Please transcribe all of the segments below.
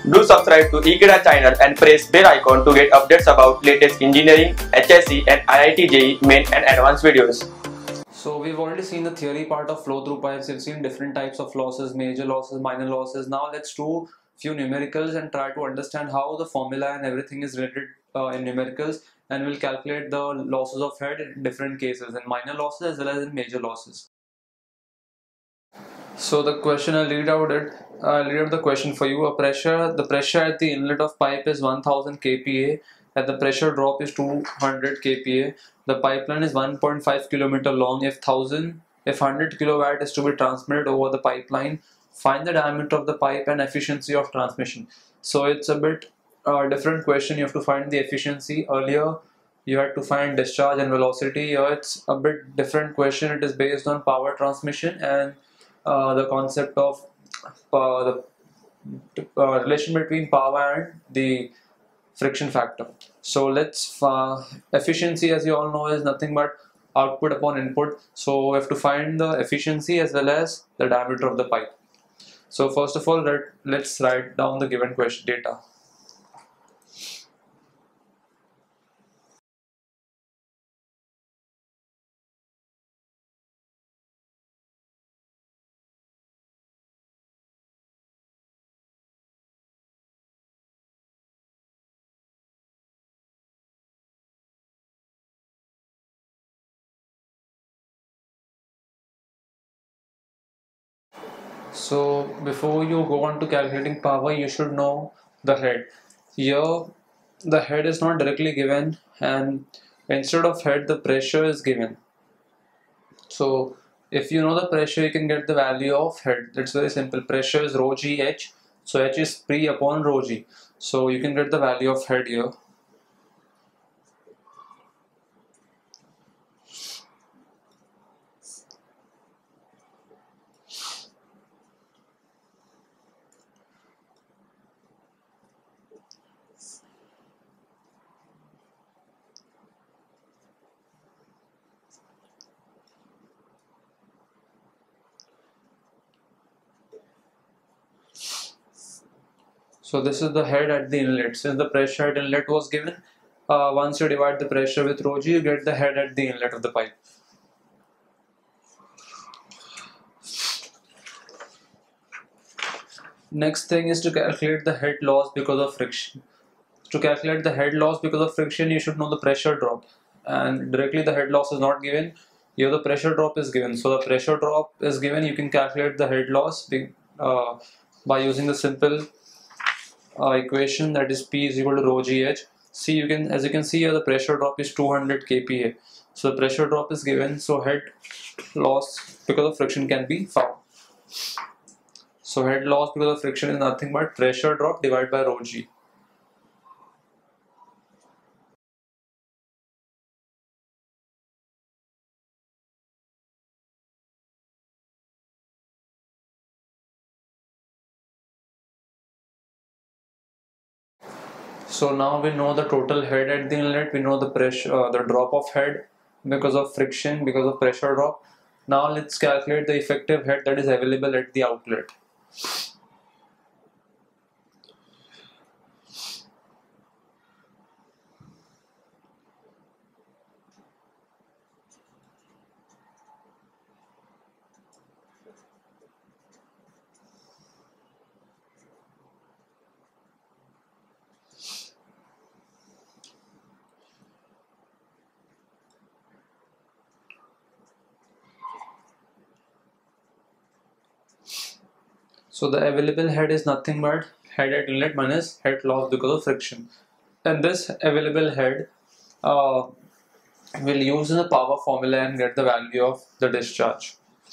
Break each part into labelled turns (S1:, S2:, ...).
S1: Do subscribe to Ekeeda channel and press bell icon to get updates about latest engineering, HSC and IIT JEE main and advanced videos.
S2: So we've already seen the theory part of flow through pipes. We've seen different types of losses, major losses, minor losses. Now let's do few numericals and try to understand how the formula and everything is related in numericals, and we'll calculate the losses of head in different cases, in minor losses as well as in major losses. So the question, I'll read out the question for you. The pressure at the inlet of pipe is 1000 kPa, and the pressure drop is 200 kPa. The pipeline is 1.5 kilometer long. If 100 kilowatt is to be transmitted over the pipeline, find the diameter of the pipe and efficiency of transmission. So it's a bit different question. You have to find the efficiency. Earlier you had to find discharge and velocity. Here it's a bit different question. It is based on power transmission and the concept of the relation between power and the friction factor. So let's efficiency, as you all know, is nothing but output upon input. So we have to find the efficiency as well as the diameter of the pipe. So first of all, let's write down the given question data. So before you go on to calculating power, you should know the head. Here the head is not directly given, and instead of head the pressure is given. So if you know the pressure, you can get the value of head. It's very simple. Pressure is rho g h, so h is P upon rho g. So you can get the value of head here. So this is the head at the inlet. Since the pressure at inlet was given, once you divide the pressure with rho g, you get the head at the inlet of the pipe. Next thing is to calculate the head loss because of friction. To calculate the head loss because of friction, you should know the pressure drop, and directly the head loss is not given. Here the pressure drop is given. So the pressure drop is given. You can calculate the head loss by using the simple equation, that is P is equal to rho g h. See, as you can see here, the pressure drop is 200 kPa. So the pressure drop is given. So head loss because of friction can be found. So head loss because of friction is nothing but pressure drop divided by rho g. So now we know the total head at the inlet. We know the pressure, the drop of head because of friction, because of pressure drop. Now let's calculate the effective head that is available at the outlet. So the available head is nothing but head at inlet minus head loss because of friction. And this available head we'll use in the power formula and get the value of the discharge.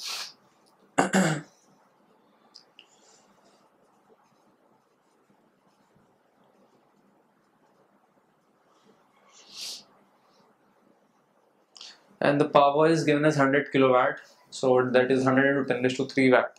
S2: And the power is given as 100 kilowatt, so that is 100 into 10 raised to 3 watt.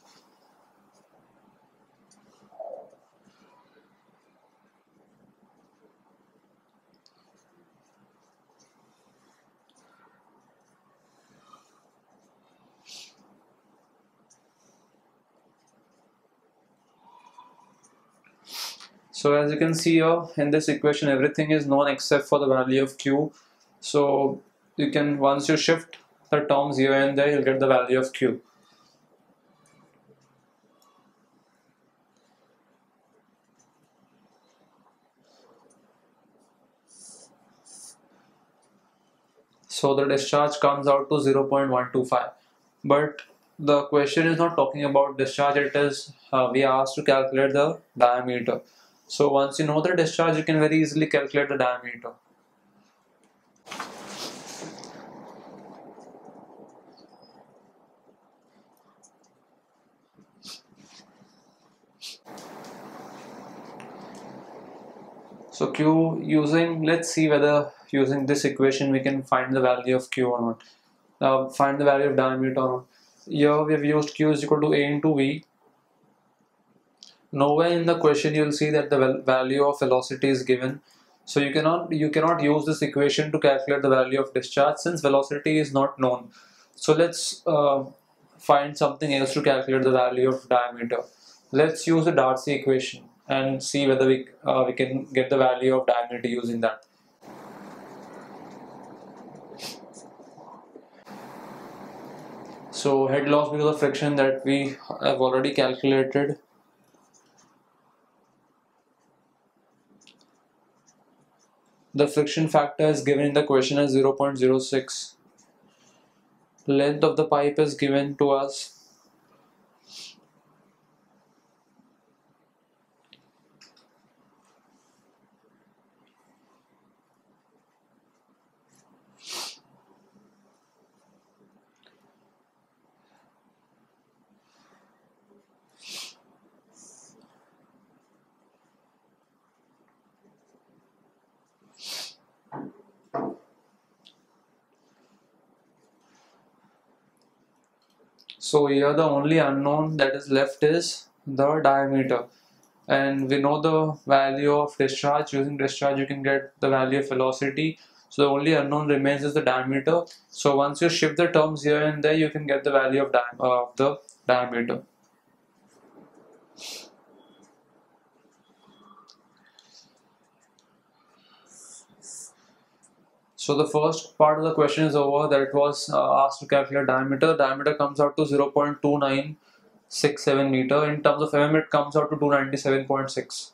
S2: So as you can see here in this equation, everything is known except for the value of Q. So you can, once you shift the terms here and there, you'll get the value of Q. So the discharge comes out to 0.125. But the question is not talking about discharge, it is we are asked to calculate the diameter. So once you know the discharge, you can very easily calculate the diameter. So Q using, let's see whether using this equation we can find the value of Q or not. Find the value of diameter or not. Here we have used Q is equal to A into V. Nowhere in the question you will see that the value of velocity is given. So you cannot use this equation to calculate the value of discharge since velocity is not known. So let's find something else to calculate the value of diameter. Let's use the Darcy equation and see whether we can get the value of diameter using that. So head loss because of friction that we have already calculated. The friction factor is given in the question as 0.06. Length of the pipe is given to us. So here the only unknown that is left is the diameter, and we know the value of discharge. Using discharge you can get the value of velocity, so the only unknown remains is the diameter. So once you shift the terms here and there, you can get the value of the diameter. So the first part of the question is over, that it was asked to calculate diameter. Diameter comes out to 0.2967 meter. In terms of mm, it comes out to 297.6.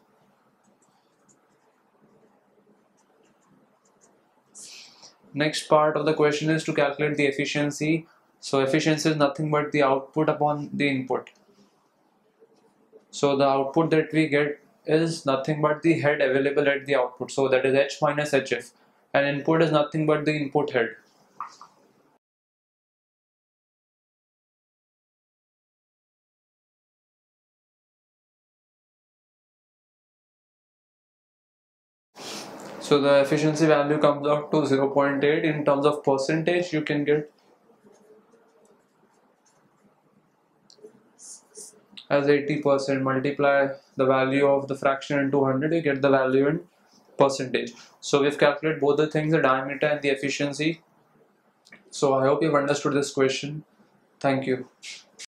S2: Next part of the question is to calculate the efficiency. So efficiency is nothing but the output upon the input. So the output that we get is nothing but the head available at the output. So that is H minus HF. And input is nothing but the input head. So the efficiency value comes out to 0.8. In terms of percentage, you can get as 80%. Multiply the value of the fraction into 100, you get the value in percentage. So we've calculated both the things, the diameter and the efficiency. So I hope you've understood this question. Thank you.